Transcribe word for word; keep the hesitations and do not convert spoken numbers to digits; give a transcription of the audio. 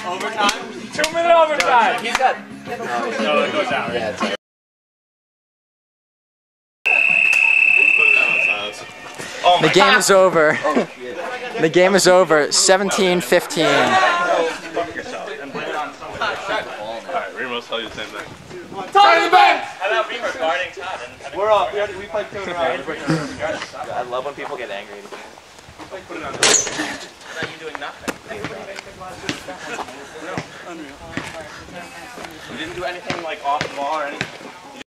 Overtime? Two minute overtime! He's got... No, it goes out. Yeah, it's out. The game is over. The game is over. seventeen fifteen. Fuck yourself. And blame it on someone. Alright, Remo's tell you the same thing. Todd the bench! How about Remo guarding Todd? We're off. We, we played two in a row. I love when people get angry. Put it on. How about you doing nothing? No. You didn't do anything like off the ball or anything?